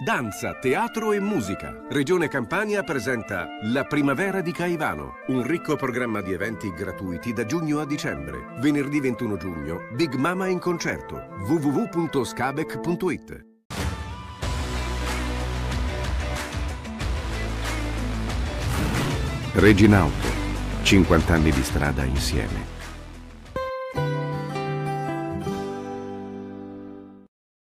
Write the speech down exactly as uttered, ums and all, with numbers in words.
danza, teatro e musica. Regione Campania presenta La Primavera di Caivano, un ricco programma di eventi gratuiti da giugno a dicembre. Venerdì ventuno giugno, Big Mama in concerto. w w w punto scabec punto it. Reginauto, cinquanta anni di strada insieme.